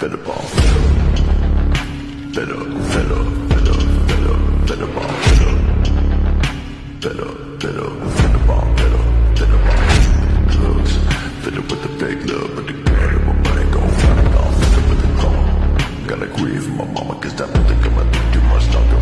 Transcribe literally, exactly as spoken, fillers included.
better ball, better, better, better, better, better ball, better, better, better, better ball, better, better ball. Looks better with the fake love, but the girl in my mind gon' find off better with the call. Gotta grieve my mama, cause that music got my dick too much longer.